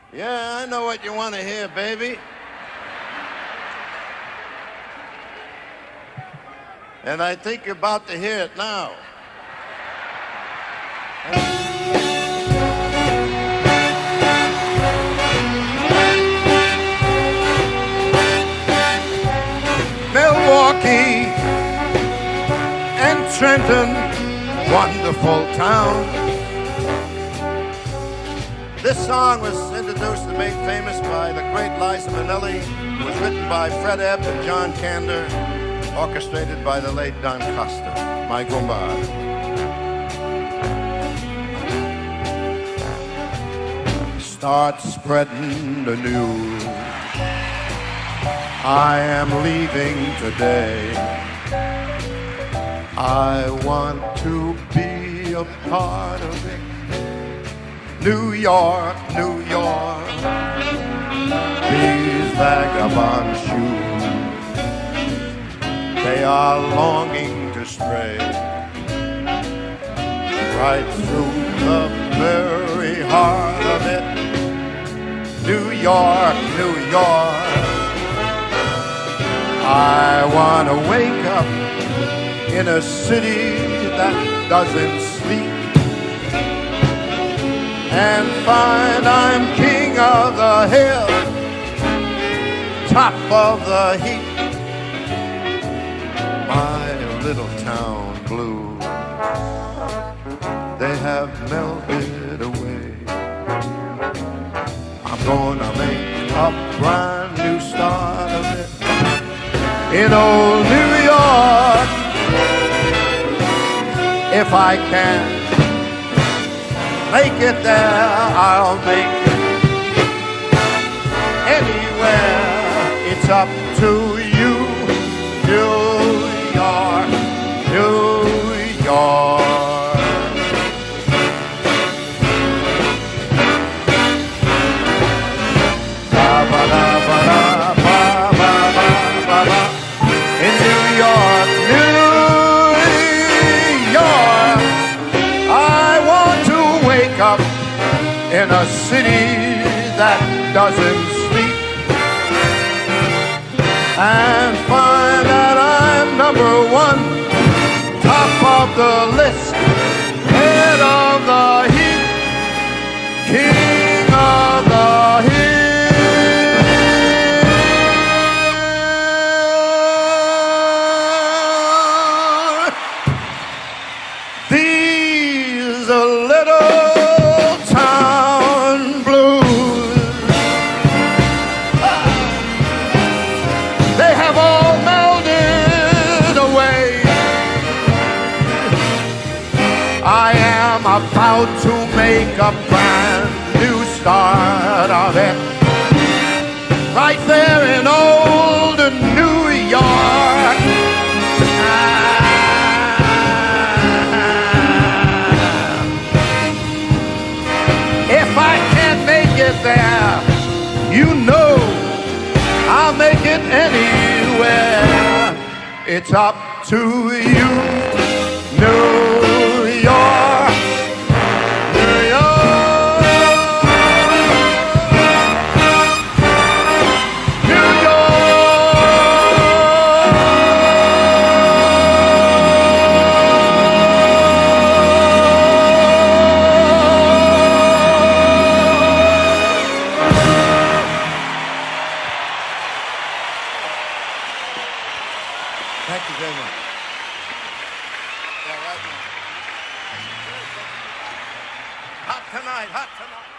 Yeah, I know what you want to hear, baby. And I think you're about to hear it now. Milwaukee and Trenton, wonderful town. This song was introduced and made famous by the great Liza Minnelli. It was written by Fred Ebb and John Kander, orchestrated by the late Don Costa, my kumbar. Start spreading the news. I am leaving today. I want to be a part of it. New York, New York, these vagabond shoes, they are longing to stray right through the very heart of it. New York, New York, I want to wake up in a city that doesn't sleep and find I'm king of the hill, top of the heap. My little town blues, they have melted away. I'm gonna make a brand new start of it in old New York, if I can make it there, I'll make it anywhere. It's up to you, New York, New York. Ba-ba-da-ba-da-ba-ba-ba-ba. In New York, New York, I want to wake up in a city that doesn't sleep and find that I'm number one, top of the list, head of the heap, king of the hill. These are little town blues. They have all melted away. I am about to make a brand new start of it right there in old New York. If I can't make it there, you know I'll make it anywhere. It's up to you, New York, New York, New Thank you very much. Yeah, right now. Hot tonight, hot tonight.